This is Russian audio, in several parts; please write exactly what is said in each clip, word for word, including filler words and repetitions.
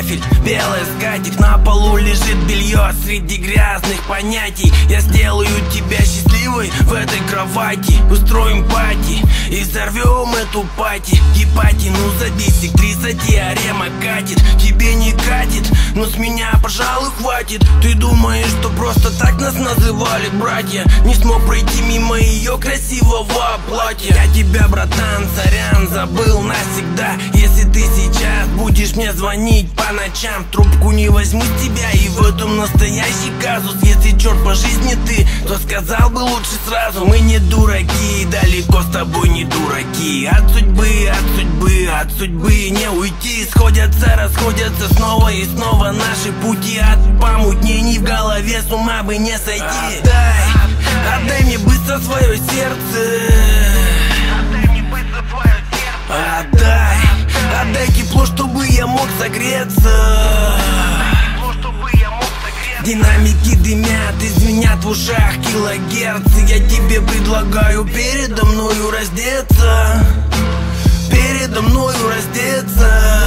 кафель, белая скатерть, на полу лежит белье среди грязных понятий. Я сделаю тебя счастливой в этой кровати, устроим пати и взорвем эту пати. Ебати, ну забейся к тридцати, арема катит, тебе не катит, но с меня, пожалуй, хватит. Ты думаешь, что просто так нас называли братья? Не смог пройти мимо ее красивого платья. Я тебя, братан, сорян, забыл навсегда. Если ты сейчас будешь мне звонить по ночам, трубку не возьму с тебя, и в этом настоящий казус. Если черт по жизни ты, то сказал бы лучше сразу. Мы не дураки, далеко с тобой не дураки. От судьбы, от судьбы, от судьбы не уйти. Сходятся, расходятся снова и снова наши пути. От помутнений в голове с ума бы не сойти. Отдай, отдай мне быстро свое сердце. Отдай мне быстро твое сердце. Отдай, отдай тепло, чтобы я мог согреться. Тепло, чтобы я мог согреться. Динамики дымят, извинят в ушах килогерцы. Я тебе предлагаю передо мною раздеться. Передо мною раздеться.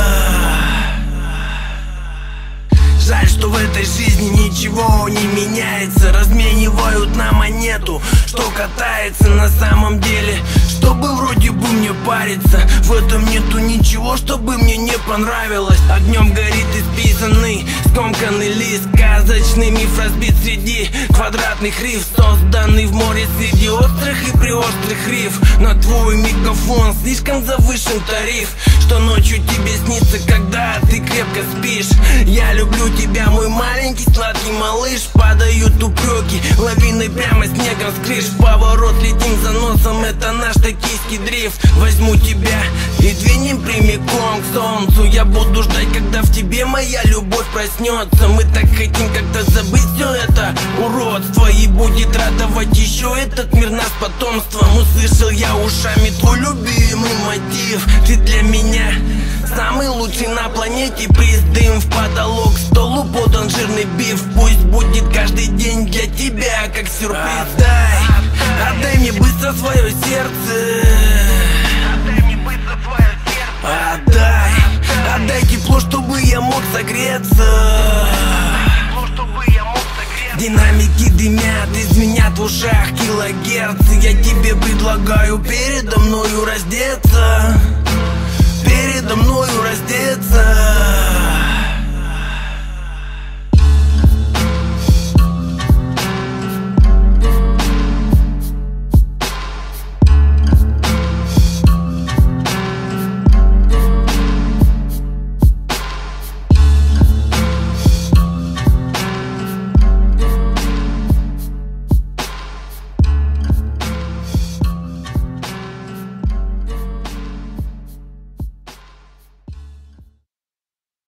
Жаль, что в этой жизни ничего не меняется. Разменивают на монету, что катается на самом деле, чтобы вроде бы мне париться. В этом нету ничего, чтобы мне не понравилось. Огнем горит исписанный, скомканный лист. Сказочный миф разбит среди квадратных риф, созданный в море среди острых и приострых риф. На твой мегафон слишком завышен тариф, что ночью тебе снится, когда ты крепко спишь. Я люблю тебя, мой маленький сладкий малыш. Падают упреки лавиной прямо снегом с крыш. Поворот летим за носом, это наш токийский дрифт. Возьму тебя и двинем прямиком к солнцу. Я буду ждать, когда в тебе моя любовь проснется. Мы так хотим как-то забыть все это уродство, и будет радовать еще этот мир нас потомством. Услышал я ушами твой любимый мотив. Ты для меня самый лучший на планете. Приз дым в потолок, к столу подан жирный биф. Пусть будет каждый день для тебя как сюрприз. Отдай, отдай мне быстро свое сердце. Отдай мне быстро твое сердце. Отдай, отдай тепло, чтобы я мог согреться. Тепло, чтобы я мог согреться. Динамики дымят, извинят в ушах килогерцы. Я тебе предлагаю передо мною раздеться. Передо мною раздеться.